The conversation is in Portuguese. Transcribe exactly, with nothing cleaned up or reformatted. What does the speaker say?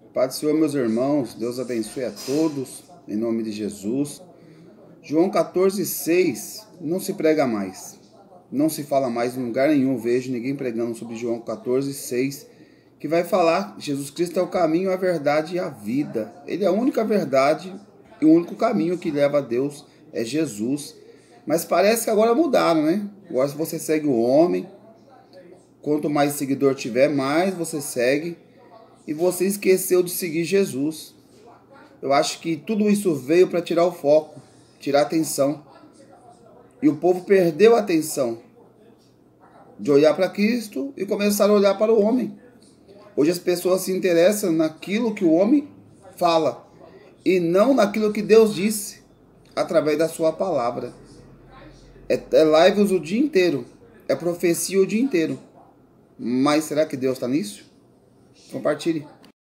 Pai do Senhor, meus irmãos, Deus abençoe a todos, em nome de Jesus. João quatorze, seis, não se prega mais, não se fala mais em lugar nenhum, vejo ninguém pregando sobre João quatorze, seis, que vai falar que Jesus Cristo é o caminho, a verdade e a vida. Ele é a única verdade e o único caminho que leva a Deus é Jesus. Mas parece que agora mudaram, né? Agora se você segue o homem, quanto mais seguidor tiver, mais você segue. E você esqueceu de seguir Jesus. Eu acho que tudo isso veio para tirar o foco, tirar a atenção. E o povo perdeu a atenção de olhar para Cristo e começaram a olhar para o homem. Hoje as pessoas se interessam naquilo que o homem fala e não naquilo que Deus disse através da sua palavra. É, é lives o dia inteiro, é profecia o dia inteiro. Mas será que Deus está nisso? Compartilhe.